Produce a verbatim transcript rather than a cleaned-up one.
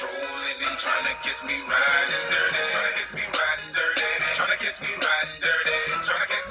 trolling and trying to catch me riding dirty. Trying to catch me riding dirty. Trying to catch me riding dirty. Trying to catch